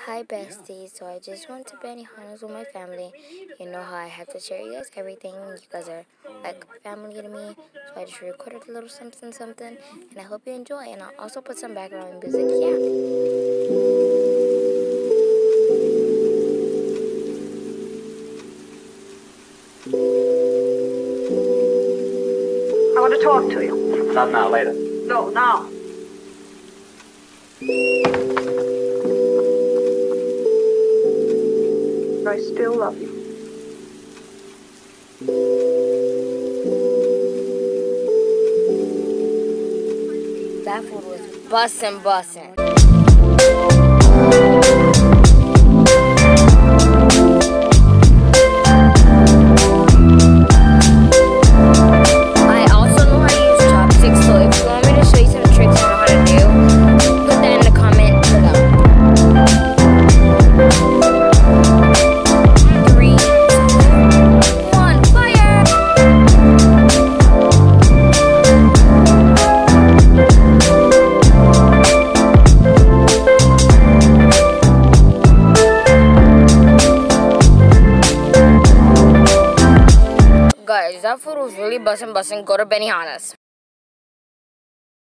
Hi besties, so I just went to Benihana's with my family. You know how I have to share you guys everything. You guys are like family to me, so I just recorded a little something, and I hope you enjoy. And I'll also put some background music. Yeah. I want to talk to you. Not now, later. No, now. I still love you. That food was bussin'. I also know how to use chopsticks, so if you want me to show you some tricks on how to do, put that in the comment below. 3, 2, 1, fire! Guys, that food was really bussin'. Go to Benihana's.